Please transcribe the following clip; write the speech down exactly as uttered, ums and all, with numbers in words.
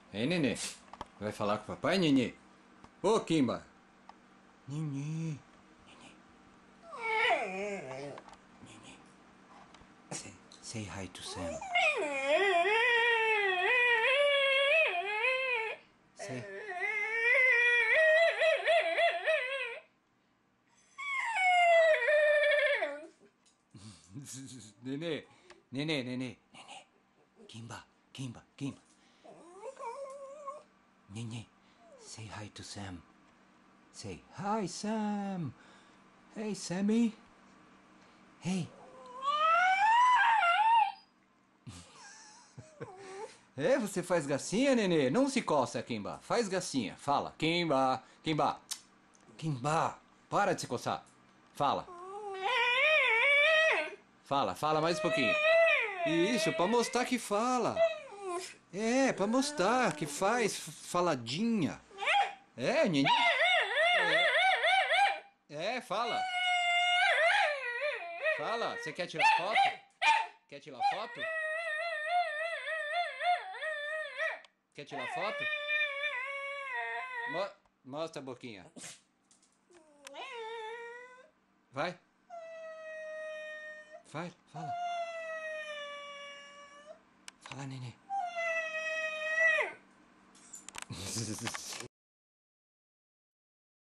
Hein, Nenê? Vai falar com o papai, Nenê? Ô, Kimba! Nenê! Nenê! Say, say hi to Sam. Say... Nenê! Nenê, Nenê! Nenê! Kimba! Kimba! Kimba! Nenê! Say hi to Sam. Say, hi, Sam! Hey, Sammy! Hey! É, você faz gracinha, Nenê? Não se coça, Kimba. Faz gracinha. Fala. Kimba. Kimba. Kimba. Para de se coçar. Fala. Fala, fala mais um pouquinho. Isso, pra mostrar que fala. É, pra mostrar que faz faladinha. É, Nenê. É, é, fala. Fala. Você quer tirar foto? Quer tirar foto? Quer tirar foto? Mo- mostra a boquinha. Vai. Vai, fala. Fala, Nenê.